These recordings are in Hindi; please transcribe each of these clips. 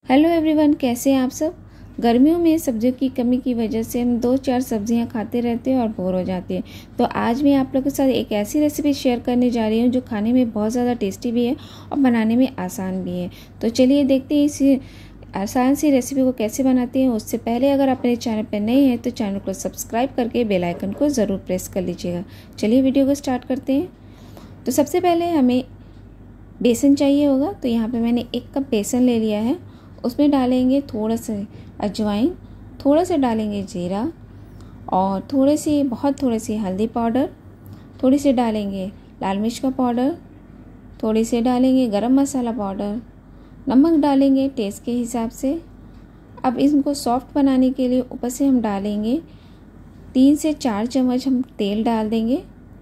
हेलो एवरीवन, कैसे हैं आप सब। गर्मियों में सब्जियों की कमी की वजह से हम 2-4 सब्जियां खाते रहते हैं और बोर हो जाते हैं। तो आज मैं आप लोगों के साथ एक ऐसी रेसिपी शेयर करने जा रही हूं जो खाने में बहुत ज़्यादा टेस्टी भी है और बनाने में आसान भी है। तो चलिए देखते हैं इस आसान सी रेसिपी को कैसे बनाते हैं। उससे पहले अगर आप मेरे चैनल पर नए हैं तो चैनल को सब्सक्राइब करके बेल आइकन को ज़रूर प्रेस कर लीजिएगा। चलिए वीडियो को स्टार्ट करते हैं। तो सबसे पहले हमें बेसन चाहिए होगा। तो यहाँ पर मैंने 1 कप बेसन ले लिया है। उसमें डालेंगे थोड़ा सा अजवाइन, थोड़ा सा डालेंगे जीरा और बहुत थोड़ी सी हल्दी पाउडर, थोड़ी सी डालेंगे लाल मिर्च का पाउडर, थोड़ी सी डालेंगे गरम मसाला पाउडर, नमक डालेंगे टेस्ट के हिसाब से। अब इनको सॉफ्ट बनाने के लिए ऊपर से हम डालेंगे 3 से 4 चम्मच हम तेल डाल देंगे।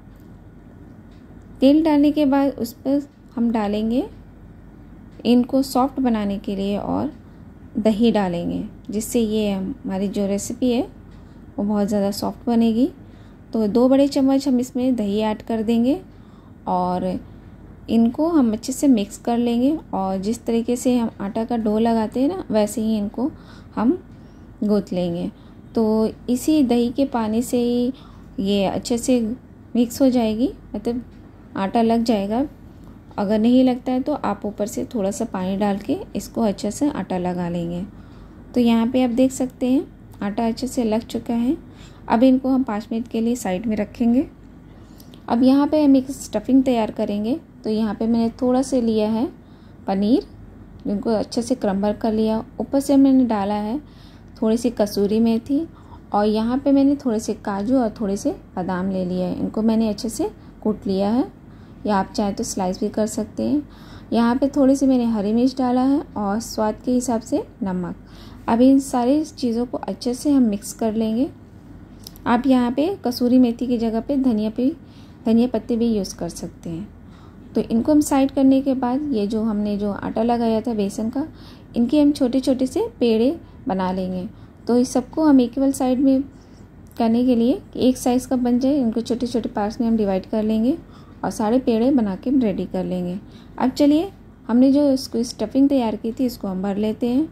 तेल डालने के बाद उस पर हम डालेंगे इनको सॉफ्ट बनाने के लिए और दही डालेंगे, जिससे ये हमारी जो रेसिपी है वो बहुत ज़्यादा सॉफ्ट बनेगी। तो 2 बड़े चम्मच हम इसमें दही ऐड कर देंगे और इनको हम अच्छे से मिक्स कर लेंगे। और जिस तरीके से हम आटा का डो लगाते हैं ना, वैसे ही इनको हम गूँथ लेंगे। तो इसी दही के पानी से ही ये अच्छे से मिक्स हो जाएगी, मतलब आटा लग जाएगा। अगर नहीं लगता है तो आप ऊपर से थोड़ा सा पानी डाल के इसको अच्छे से आटा लगा लेंगे। तो यहाँ पे आप देख सकते हैं आटा अच्छे से लग चुका है। अब इनको हम 5 मिनट के लिए साइड में रखेंगे। अब यहाँ पे हम एक स्टफिंग तैयार करेंगे। तो यहाँ पे मैंने थोड़ा सा लिया है पनीर, जिनको अच्छे से क्रम्बल कर लिया। ऊपर से मैंने डाला है थोड़ी सी कसूरी मेथी और यहाँ पे मैंने थोड़े से काजू और थोड़े से बादाम ले लिया है। इनको मैंने अच्छे से कूट लिया है, या आप चाहे तो स्लाइस भी कर सकते हैं। यहाँ पे थोड़ी सी मैंने हरी मिर्च डाला है और स्वाद के हिसाब से नमक। अब इन सारी चीज़ों को अच्छे से हम मिक्स कर लेंगे। आप यहाँ पे कसूरी मेथी की जगह पे धनिया पत्ते भी यूज़ कर सकते हैं। तो इनको हम साइड करने के बाद ये जो हमने जो आटा लगाया था बेसन का, इनके हम छोटे छोटे से पेड़े बना लेंगे। तो इस सबको हम इक्वल साइड में करने के लिए एक साइज़ का बन जाए, इनको छोटे छोटे पार्ट्स में हम डिवाइड कर लेंगे और सारे पेड़े बना के हम रेडी कर लेंगे। अब चलिए हमने जो इसको स्टफिंग तैयार की थी इसको हम भर लेते हैं।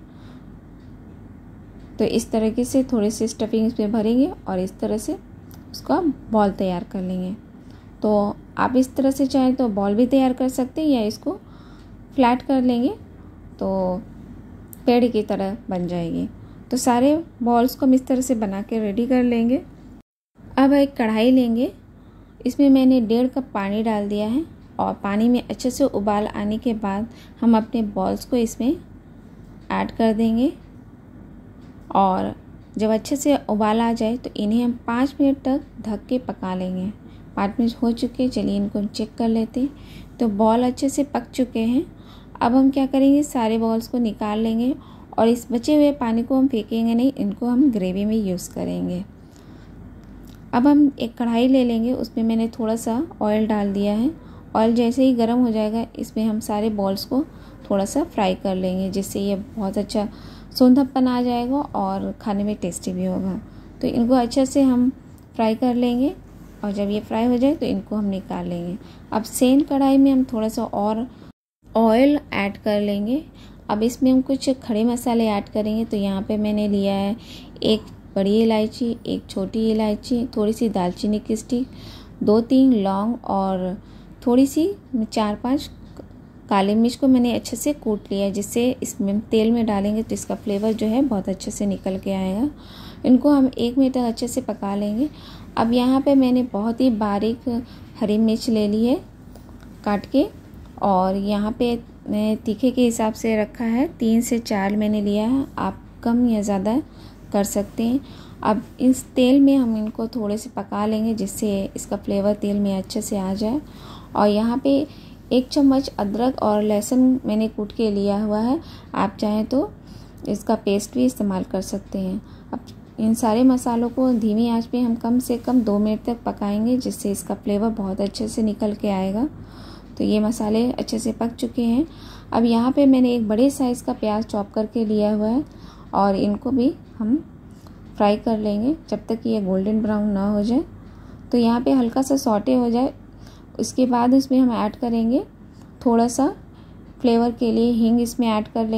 तो इस तरीके से थोड़े से स्टफिंग इसमें भरेंगे और इस तरह से उसका बॉल तैयार कर लेंगे। तो आप इस तरह से चाहें तो बॉल भी तैयार कर सकते हैं, या इसको फ्लैट कर लेंगे तो पेड़ की तरह बन जाएगी। तो सारे बॉल्स को हम इस तरह से बना के रेडी कर लेंगे। अब एक कढ़ाई लेंगे, इसमें मैंने 1.5 कप पानी डाल दिया है और पानी में अच्छे से उबाल आने के बाद हम अपने बॉल्स को इसमें ऐड कर देंगे। और जब अच्छे से उबाल आ जाए तो इन्हें हम 5 मिनट तक ढक के पका लेंगे। 5 मिनट हो चुके, चलिए इनको हम चेक कर लेते हैं। तो बॉल अच्छे से पक चुके हैं। अब हम क्या करेंगे, सारे बॉल्स को निकाल लेंगे और इस बचे हुए पानी को हम फेंकेंगे नहीं, इनको हम ग्रेवी में यूज़ करेंगे। अब हम एक कढ़ाई ले लेंगे, उसमें मैंने थोड़ा सा ऑयल डाल दिया है। ऑयल जैसे ही गर्म हो जाएगा इसमें हम सारे बॉल्स को थोड़ा सा फ्राई कर लेंगे, जिससे ये बहुत अच्छा सोंधापन आ जाएगा और खाने में टेस्टी भी होगा। तो इनको अच्छे से हम फ्राई कर लेंगे और जब ये फ्राई हो जाए तो इनको हम निकाल लेंगे। अब सेम कढ़ाई में हम थोड़ा सा और ऑयल ऐड कर लेंगे। अब इसमें हम कुछ खड़े मसाले ऐड करेंगे। तो यहाँ पे मैंने लिया है 1 बड़ी इलायची, 1 छोटी इलायची, थोड़ी सी दालचीनी की स्टिक, 2-3 लौंग और थोड़ी सी 4-5 काली मिर्च को मैंने अच्छे से कूट लिया है, जिससे इसमें तेल में डालेंगे तो इसका फ्लेवर जो है बहुत अच्छे से निकल के आएगा। इनको हम 1 मिनट तक अच्छे से पका लेंगे। अब यहाँ पे मैंने बहुत ही बारीक हरी मिर्च ले ली है काट के, और यहाँ पे मैं तीखे के हिसाब से रखा है 3 से 4 मैंने लिया है, आप कम या ज़्यादा कर सकते हैं। अब इस तेल में हम इनको थोड़े से पका लेंगे, जिससे इसका फ्लेवर तेल में अच्छे से आ जाए। और यहाँ पे 1 चम्मच अदरक और लहसुन मैंने कूट के लिया हुआ है, आप चाहें तो इसका पेस्ट भी इस्तेमाल कर सकते हैं। अब इन सारे मसालों को धीमी आंच पे हम कम से कम 2 मिनट तक पकाएंगे, जिससे इसका फ्लेवर बहुत अच्छे से निकल के आएगा। तो ये मसाले अच्छे से पक चुके हैं। अब यहाँ पे मैंने एक बड़े साइज़ का प्याज चॉप करके लिया हुआ है और इनको भी हम फ्राई कर लेंगे जब तक ये गोल्डन ब्राउन ना हो जाए। तो यहाँ पे हल्का सा सॉटे हो जाए, उसके बाद इसमें हम ऐड करेंगे थोड़ा सा फ्लेवर के लिए हींग इसमें ऐड कर लेंगे।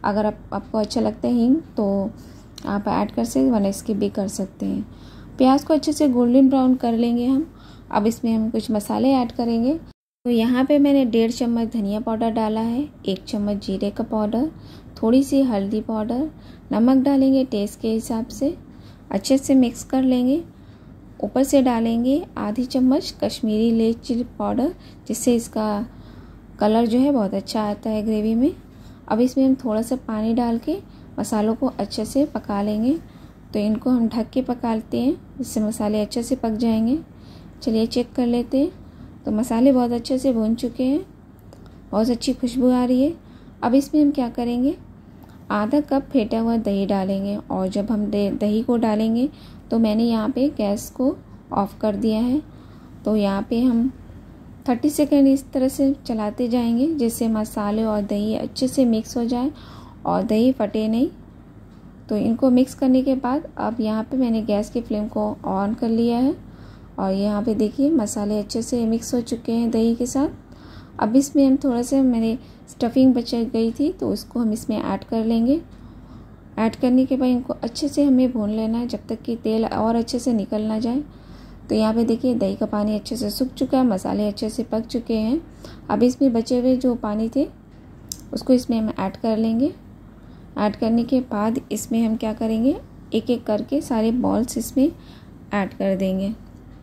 अगर आपको अच्छा लगता है हींग तो आप ऐड कर सकते, वरना स्किप भी कर सकते हैं। प्याज को अच्छे से गोल्डन ब्राउन कर लेंगे हम। अब इसमें हम कुछ मसाले ऐड करेंगे। तो यहाँ पे मैंने 1.5 चम्मच धनिया पाउडर डाला है, 1 चम्मच जीरे का पाउडर, थोड़ी सी हल्दी पाउडर, नमक डालेंगे टेस्ट के हिसाब से। अच्छे से मिक्स कर लेंगे। ऊपर से डालेंगे आधी चम्मच कश्मीरी लाल चिली पाउडर, जिससे इसका कलर जो है बहुत अच्छा आता है ग्रेवी में। अब इसमें हम थोड़ा सा पानी डाल के मसालों को अच्छे से पका लेंगे। तो इनको हम ढक के पकाते हैं, जिससे मसाले अच्छे से पक जाएंगे। चलिए चेक कर लेते हैं। तो मसाले बहुत अच्छे से भून चुके हैं, बहुत अच्छी खुशबू आ रही है। अब इसमें हम क्या करेंगे, आधा कप फेंटा हुआ दही डालेंगे। और जब हम दही को डालेंगे तो मैंने यहाँ पे गैस को ऑफ़ कर दिया है। तो यहाँ पे हम 30 सेकेंड इस तरह से चलाते जाएंगे, जिससे मसाले और दही अच्छे से मिक्स हो जाए और दही फटे नहीं। तो इनको मिक्स करने के बाद अब यहाँ पे मैंने गैस की फ्लेम को ऑन कर लिया है। और यहाँ पे देखिए मसाले अच्छे से मिक्स हो चुके हैं दही के साथ। अब इसमें हम थोड़ा सा, मेरे स्टफिंग बच गई थी तो उसको हम इसमें ऐड कर लेंगे। ऐड करने के बाद इनको अच्छे से हमें भून लेना है, जब तक कि तेल और अच्छे से निकल ना जाए। तो यहाँ पे देखिए दही का पानी अच्छे से सूख चुका है, मसाले अच्छे से पक चुके हैं। अब इसमें बचे हुए जो पानी थे उसको इसमें हम ऐड कर लेंगे। ऐड करने के बाद इसमें हम क्या करेंगे, एक एक करके सारे बॉल्स इसमें ऐड कर देंगे,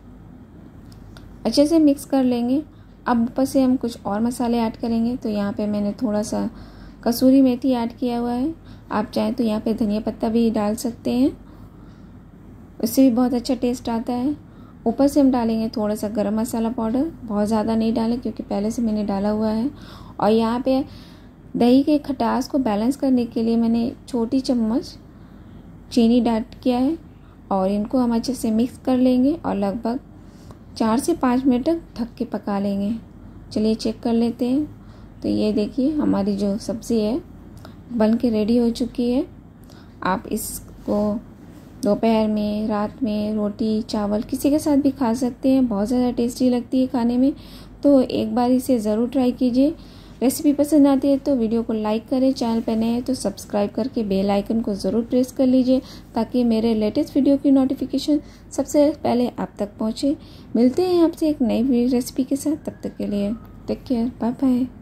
अच्छे से मिक्स कर लेंगे। अब ऊपर से हम कुछ और मसाले ऐड करेंगे। तो यहाँ पे मैंने थोड़ा सा कसूरी मेथी ऐड किया हुआ है। आप चाहें तो यहाँ पे धनिया पत्ता भी डाल सकते हैं, उससे भी बहुत अच्छा टेस्ट आता है। ऊपर से हम डालेंगे थोड़ा सा गरम मसाला पाउडर, बहुत ज़्यादा नहीं डालें क्योंकि पहले से मैंने डाला हुआ है। और यहाँ पे दही के खटास को बैलेंस करने के लिए मैंने छोटी चम्मच चीनी ऐड किया है। और इनको हम अच्छे से मिक्स कर लेंगे और लगभग 4 से 5 मिनट तक ढक के पका लेंगे। चलिए चेक कर लेते हैं। तो ये देखिए हमारी जो सब्ज़ी है बन के रेडी हो चुकी है। आप इसको दोपहर में, रात में रोटी चावल किसी के साथ भी खा सकते हैं, बहुत ज़्यादा टेस्टी लगती है खाने में। तो एक बार इसे ज़रूर ट्राई कीजिए। रेसिपी पसंद आती है तो वीडियो को लाइक करें, चैनल पर नए हैं तो सब्सक्राइब करके बेल आइकन को ज़रूर प्रेस कर लीजिए, ताकि मेरे लेटेस्ट वीडियो की नोटिफिकेशन सबसे पहले आप तक पहुँचे। मिलते हैं आपसे एक नई रेसिपी के साथ, तब तक के लिए टेक केयर, बाय बाय।